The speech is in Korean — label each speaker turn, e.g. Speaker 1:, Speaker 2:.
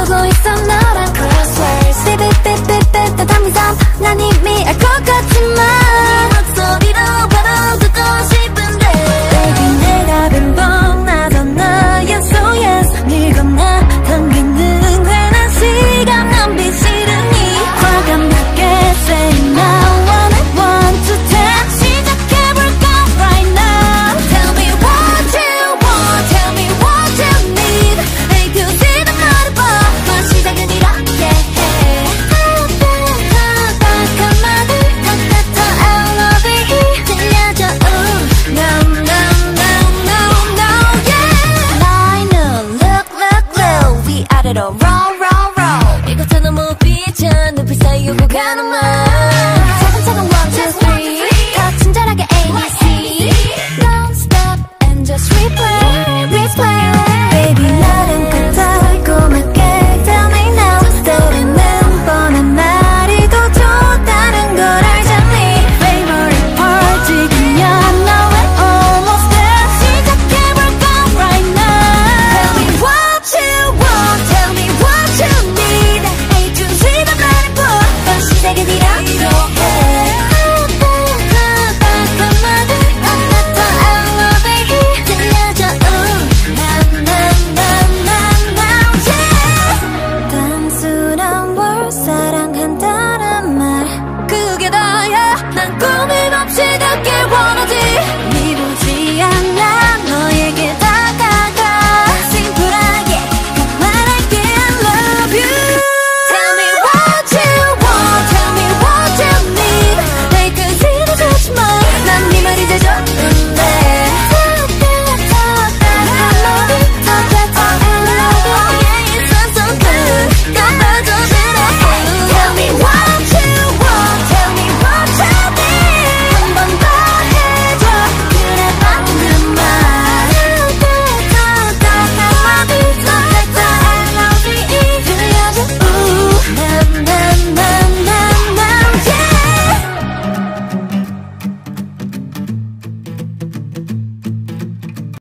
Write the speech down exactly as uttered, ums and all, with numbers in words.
Speaker 1: 보고 있어 너랑 crosswords 삐삐삐삐삐 따뜻한 미소 난 이미 알 것 같지만 목소리로 바로 듣고 싶은데 Baby 내가 빈봉 나도 너의 so yes 네가 나 당기는 괜한 시간 낭비 싫으니 과감하게 say now one and one to ten 시작해볼까 right now Tell me what you want Tell me what you need A to Z 다 말해봐 넌 시작은 이렇게 해 딱 한마디 닥터 I love you 들려줘 ooh No no no no no yeah 나의 눈 look look look 위아래로